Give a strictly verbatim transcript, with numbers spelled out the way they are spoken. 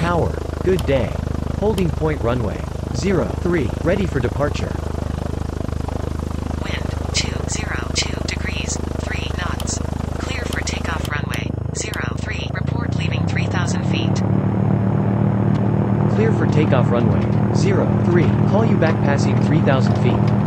Tower, good day. Holding point runway. zero three, ready for departure. Wind, two zero two degrees, three knots. Clear for takeoff runway, zero three, report leaving three thousand feet. Clear for takeoff runway. zero three, call you back passing three thousand feet.